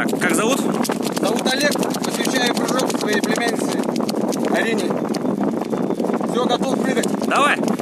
Так, как зовут? Зовут Олег, посвящаю прыжок своей племяннице Арине. Все, готов прыгать? Давай!